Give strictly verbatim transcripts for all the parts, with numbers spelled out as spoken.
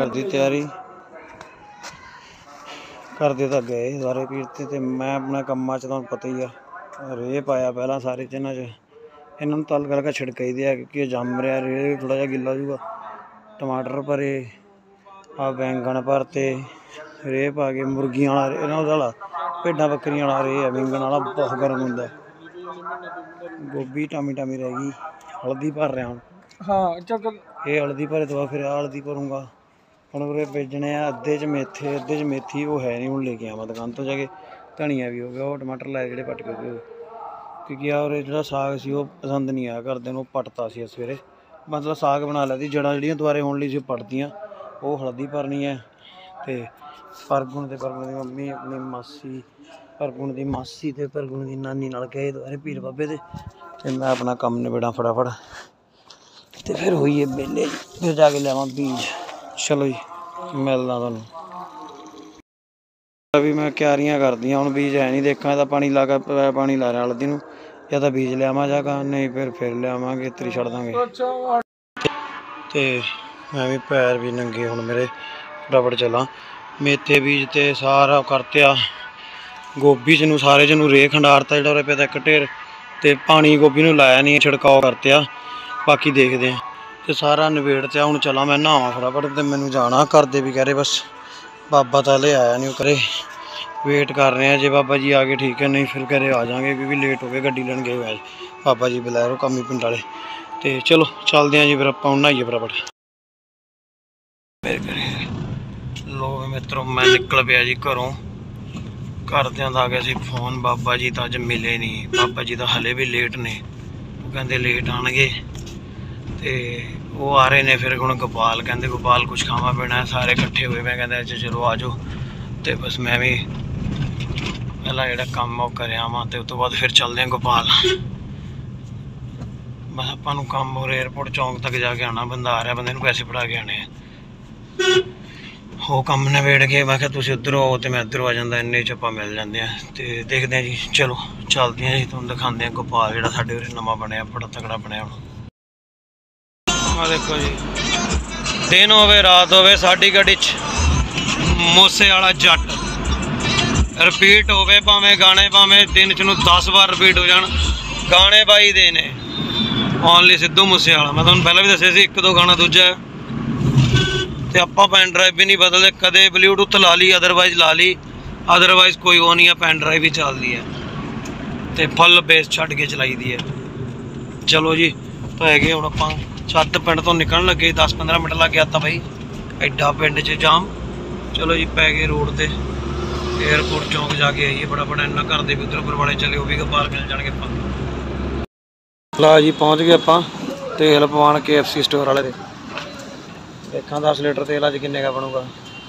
घर की तैयारी करते तो गए सारे पीरते ते मैं अपने कम्मा च तुहानूं पता ही आ रेह पाया पहला सारे चिन्हां च इन्हां नूं तल करके छिड़काई दिया क्योंकि जम रहा रेह थोड़ा जिहा गिल्ला हो जूगा। टमाटर भरे आ बैंगन भरते रेह पा के मुर्गियां वाला इन्हां वाला भेड्डां बकरियां वाला रेह है बैंगन वाला बहुत गर्म हुंदा। गोभी टामी टामी रह गई हल्दी भर रहा हूँ। हाँ चल ये हल्दी भरे तो फिर हल्दी भरूँगा हम उरे बेचने अद्धे च मेथे अद्धे च मेथी वो है नहीं हूँ लेके आवा दुकान तो जाके धनिया भी हो गया वो टमाटर लाए जोड़े पट के गए क्योंकि यार जो साग से पसंद नहीं आया करते वो पटता सी सवेरे मतलब साग बना लिया जड़ा जड़ियाँ दुबारे होने ली पटदियाँ वो हल्दी भरनी है तो परगुण तो परगुण की मम्मी अपनी मासी परगुण की मासी तो परगुण की नानी नाल गए दुबारे पीर बाबे दे ते मैं अपना कम निबेड़ा फटाफट तो फिर होइए बेले फिर जाके लियावां बीज। चलो जी मिलना तुहानूं अभी मैं क्यारियां कर दियां हुण बीज है नहीं देखा तो पानी ला के पानी ला रहा हल्दी नूं या तो बीज लियावां जागा नहीं फिर फिर लियावांगे इतरी छड्ड दांगे ते मैं भी पैर भी नंगे हुण मेरे फटाफट चलां मेथे बीज ते सारा करत्या गोभी च नूं सारे च नूं रेह खंडारता जिहड़ा उरे पिया इक ढेर ते पानी गोभी नूं लाया नहीं छिड़काव करत्या बाकी देखते हैं तो सारा नवेड़त्या हुण चला मैं नहावां फटाफट तो मैनूं जाना घर दे भी कह रहे बस बाबा तो हले आया नहीं करे वेट कर रहे हैं जे बाबा जी आ गए ठीक है नहीं फिर कह रहे आ जाएंगे क्योंकि लेट हो गए गड्डी लैन गए हुए बाबा जी बुलाए कमी पिंड वाले तो चलो चलते हैं जी फिर आपां नहाइए फटाफट मेरे घरे लो मित्रों मैं निकल पिया जी घरों घरदियां दा आ गया सी फोन बाबा जी तो अज मिले नहीं बाबा जी तो हले भी लेट ने वो कहते लेट आएंगे तो वो आ रहे ने फिर हुण गोपाल कहते गोपाल कुछ खावा पीना है सारे इकट्ठे हुए मैं कहते अच्छा चलो आ जाओ तो बस मैं भी पहला जो काम वो कर आवा तो उस तो बाद फिर चलते हैं गोपाल बस आपू काम और एयरपोर्ट चौंक तक जाके आना बंदा आ रहा बंदे नूं पैसे फड़ा के आने वो काम नवेड़ के मैं क्या तुसीं उधर आओ तो मैं इधर आ जाता इन्ने च आपां मिल जाते हैं तो देखते हैं जी चलो चलते हैं जी तुहानूं दिखाते हैं गोपाल जिहड़ा साडे उरे नवां बनया बड़ा तगड़ा बनया हुण देखो जी दिन होवे रात होवे साडी गड्डी च मूसे वाला जट रिपीट होवे भावें गाने भावें दिन च नूं दस बार रिपीट हो जान गाने बाई दे ने ओनली सिद्धू मूसे वाला मैं तुहानूं पहले भी दस्सिया सी एक दो गाना दूजा ते आपां पैन ड्राइव भी नहीं बदलते कदे ब्लूटूथ ला ली अदरवाइज ला ली अदरवाइज कोई वो नहीं है पैन ड्राइव ही चलती है तो फुल बेस छड्ड के चलाई दी है। चलो जी पै गए हुण आपां छत पिंड तो निकलन लगे दस पंद्रह मिनट लग गया था भाई एडा पिंड च जाम। चलो जी पै गए रोड से एयरपोर्ट चौंक जाके आइए फटाफट इन्ना घर दे भी उधर उपर वाले चले वो भी गोपाल मिल जाएंगे आप ला जी पहुँच गए आप तेल पवान के एफ सी स्टोर वाले देखा दस लीटर तेल अज किन्ने का बनूगा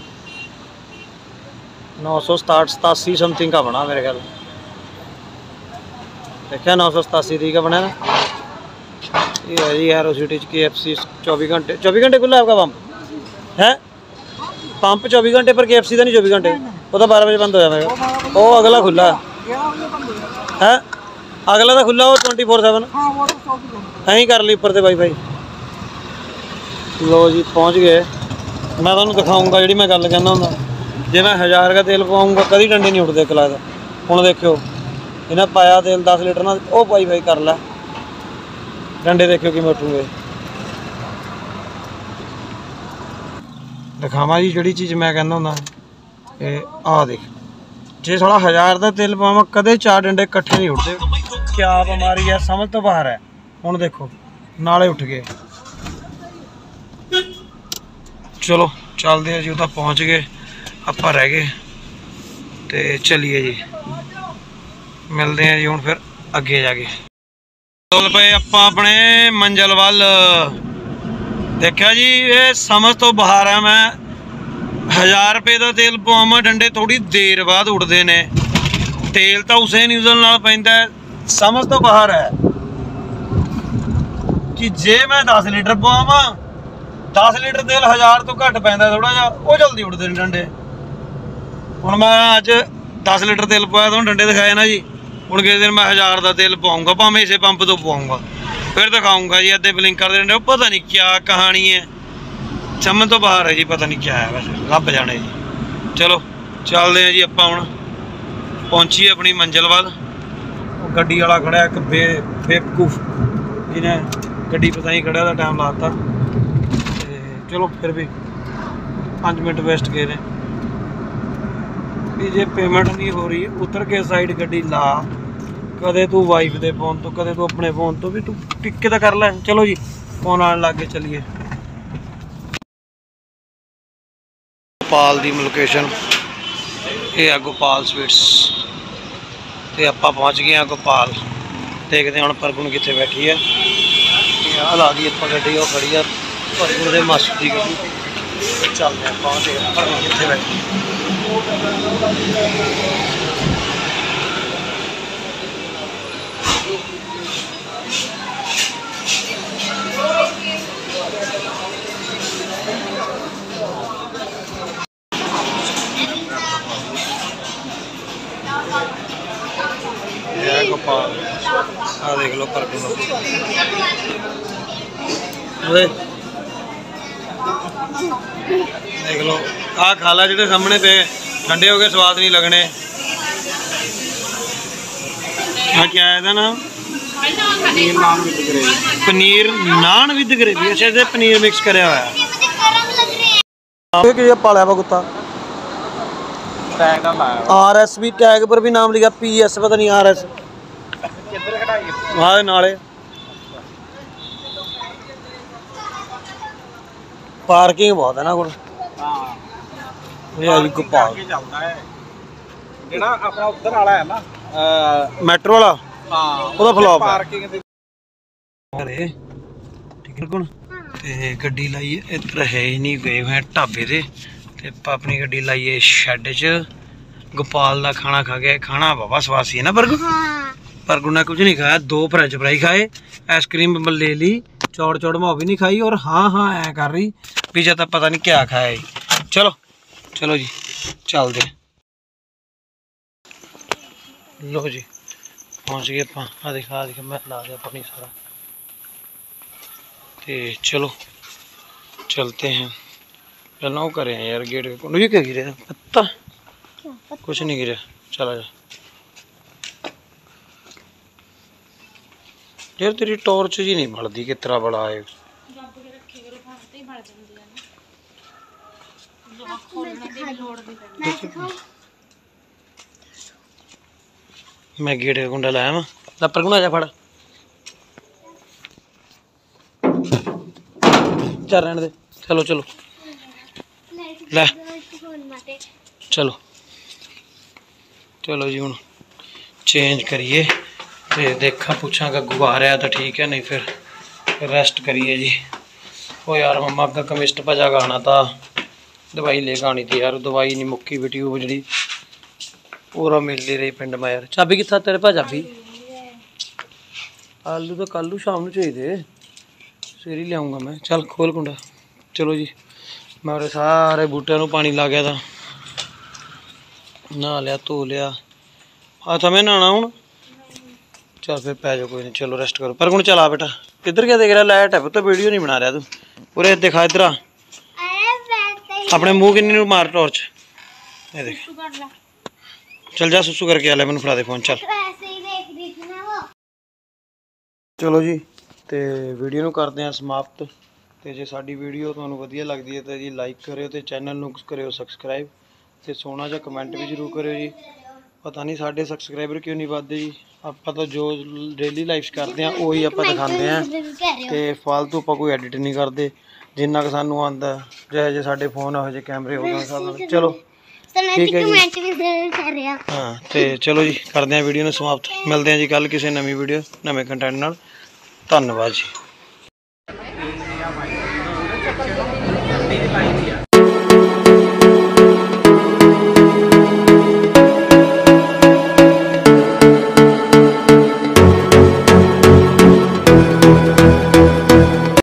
नौ सौ सताहठ सतासी समथिंग का बना मेरे ख्याल देखा नौ सौ सतासी दी का बना ना ये है जी Aerocity K F C चौबीस घंटे चौबीस घंटे खुला आपका पंप है पंप चौबीस घंटे पर के एफ सी का नहीं चौबीस घंटे वो तो बारह बजे बंद होया मेरा वो अगला खुला है अगला तो खुला वो ट्वेंटी फोर सैवन अं कर ली उपर से वाई फाई। लो जी पहुँच गए मैं तुहानूं दिखाऊँगा जी मैं गल कहना हूँ जे मैं हज़ार का तेल पवाऊँगा कभी डंडे नहीं उठते कला का हुण देखियो इन्हें पाया तेल दस लीटर ना वो वाई फाई कर ला डंडे देखियो कि उठूंगे दिखावा जी जी चीज़ मैं कहना हूँ आ देख जे साला हज़ार का तेल पावा कदे चार डंडे कट्ठे नहीं उठते क्या बीमारी है समझ तो बाहर है। हुण देखो नाले उठ गए चलो चलते हैं जी उधर पहुँच गए आप रह गए तो चलिए जी मिलते हैं जी हुण फिर अगे जाके चल पे आप अपने मंजिल वाल देखा जी ये समझ तो बाहर है मैं हज़ार रुपये का तेल पवावां डंडे थोड़ी देर बाद उड़ते ने तेल तो उसे न्यूज़ल नाल पैंदा समझ तो बाहर है कि जे मैं दस लीटर पवावां दस लीटर तेल हज़ार तो घट पैंदा थोड़ा जा वो जल्दी उड़ते डंडे हुण मैं अज दस लीटर तेल पवाया तो डंडे दिखाए ना जी हुण किस दिन मैं हज़ार का तेल पवाऊँगा भावें इसे पंप तो पवाऊँगा फिर दिखाऊँगा जी अद्धे ब्लिंकर दे डंडे पता नहीं क्या कहानी है समझ तो बाहर है जी, पता नहीं क्या है वैसे, रब जाने जी। चलो चलते हैं जी, आप हुण पहुंचीए अपनी मंजिल वाल। गड्डी वाला खड़ा एक बे बेवकूफ जिन्हें गड्डी पता ही खड़ा टाइम लाता। चलो फिर भी पाँच मिनट वेस्ट गए ने भी, जे पेमेंट नहीं हो रही उतर के साइड गड्डी ला, कदे तू वाइफ दे फोन तो कदे तू अपने फोन तो भी तू टिक्के तो कर ले। चलो जी फोन आने लग गए, चलिए। गोपाल दी लोकेशन ये है, गोपाल स्वीट्स, तो आप पहुँच गए हैं गोपाल। देखते हैं हम परगुण कितने बैठी है। ला दी आप गड्डी वो खड़ी है परगुण के मास्टर की गड्डी, चलते हैं पहुँच गए परगुण कितने बैठी। गोपाल आ देख लो परगुण, देख लो आ खाला जो सामने पे ठंडे हो गए, स्वाद नहीं लगने। हाँ क्या है था नाम? Paneer naan with gravy. अच्छा इसे पनीर मिक्स कराया हुआ पालिया वा कुत्ता। आर एस भी टैग पर भी नाम लिखा, पी एस पता नहीं आर एस। हाँ नाले पार्किंग बहुत है ना कोल। ये गोपाल मैट्रो वाला ਉਹਦਾ ਫਲॉप ਹੈ। अरे ठीक है ते गड्डी लाइए इधर है ही नहीं, गए हुए ढाबे ते ते अपनी गड्डी लाइए शैड च। गोपाल का खाना खा गया, खाना बाबा स्वाद सी है ना परगु। परगु ने कुछ नहीं खाया, दो फ्रेंच फ्राई खाए, आइसक्रीम ले ली, चौड़ चौड़ मैं भी नहीं खाई, और हाँ हाँ ऐ कर रही पिज्जा तो पता नहीं क्या खाया जी। चलो चलो जी चलते। लो जी पहुँच गए आप, आ दिखा दिखा मैं ला दिया पानी सारा। तो चलो चलते हैं, पहला वो करें यार गेट के। ये क्या गिरे पत्ता? कुछ नहीं गिरा, चला जा यार। तेरी टॉर्च जी नहीं बढ़ती, कितना बड़ा है। मैं गेट का कुंडा लाया मैं लपर को जा फड़ चल रहने दे। चलो चलो ले चलो चलो जी, हूँ चेंज करिए तो देखा पूछा गग्गू आ रहा तो ठीक है, नहीं फिर रेस्ट करिए जी। ओ यार मम्मा का कमिस्ट भजा का आना था, दवाई लेकर आनी थी यार, दवाई नहीं मुक्की बेटी वो जी पूरा मिल नहीं रही पिंड में यार। चाबी कितना तेरे पास? चाबी आलू तो कल शाम को चाहिए, सवेरे लियाऊंगा मैं। चल खोल कुंडा। चलो जी मैं सारे बूटिया पानी ला गया था, नहा लिया धो लिया, आ था मैं नहाना हूँ। चल फिर पै जाओ, कोई नहीं, चलो रेस्ट करो। पर कौन चला बेटा, किधर क्या देख रहा? लाइट है तो वीडियो नहीं बना रहा तू, पूरे दिखा इधर आ, अपने मुँह की नहीं मार टॉर्च, ये देख। चल जा सुसु करके आ ले, मैंने फड़ा दे फोन। चल चलो जी तो वीडियो ਨੂੰ ਕਰਦੇ ਹਾਂ ਸਮਾਪਤ। ਤੇ ਜੇ ਸਾਡੀ ਵੀਡੀਓ ਤੁਹਾਨੂੰ ਵਧੀਆ ਲੱਗਦੀ ਹੈ ਤਾਂ ਜੀ ਲਾਈਕ ਕਰਿਓ ਤੇ ਚੈਨਲ ਨੂੰ ਕਰਿਓ ਸਬਸਕ੍ਰਾਈਬ ਤੇ ਸੋਹਣਾ ਜਿਹਾ ਕਮੈਂਟ ਵੀ ਜ਼ਰੂਰ ਕਰਿਓ ਜੀ। ਪਤਾ ਨਹੀਂ ਸਾਡੇ ਸਬਸਕ੍ਰਾਈਬਰ ਕਿਉਂ ਨਹੀਂ ਵੱਧਦੇ ਜੀ, ਆਪਾਂ ਤਾਂ ਜੋ ਡੇਲੀ ਲਾਈਵਸ ਕਰਦੇ ਆ ਉਹੀ ਆਪਾਂ ਦਿਖਾਉਂਦੇ ਆ ਤੇ ਫालतू ਆਪਾਂ ਕੋਈ ਐਡਿਟ ਨਹੀਂ ਕਰਦੇ, ਜਿੰਨਾ ਕਿ ਸਾਨੂੰ ਆਉਂਦਾ ਜਿਹੇ ਜਿਹੇ ਸਾਡੇ ਫੋਨ ਇਹੋ ਜਿਹੇ ਕੈਮਰੇ ਹੋਗਾ ਸਾਨੂੰ। ਚਲੋ ठीक है जी हाँ तो चलो जी करते हैं वीडियो में समाप्त, मिलते हैं जी कल किसी नवी वीडियो नवे कंटेंट नाल। धन्यवाद जी।